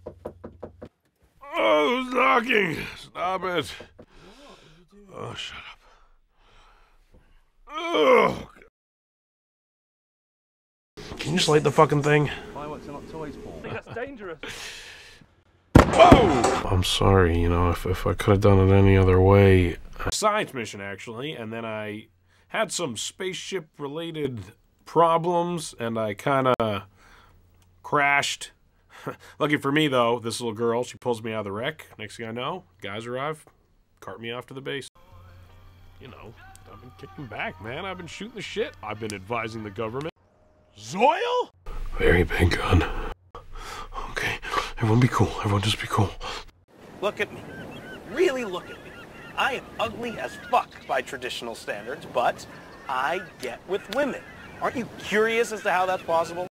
Oh, who's knocking? Stop it. Oh, shut up. Oh. Can you just light the fucking thing? Fireworks are not toys, Paul. I think that's dangerous. Whoa! I'm sorry, you know, if I could have done it any other way. Science mission, actually, and then I had some spaceship-related problems, and I kind of crashed. Lucky for me, though, this little girl, she pulls me out of the wreck. Next thing I know, guys arrive, cart me off to the base. You know, I've been kicking back, man. I've been shooting the shit. I've been advising the government. Zoil? Very big gun. Okay, everyone be cool. Everyone just be cool. Look at me. Really look at me. I am ugly as fuck by traditional standards, but I get with women. Aren't you curious as to how that's possible?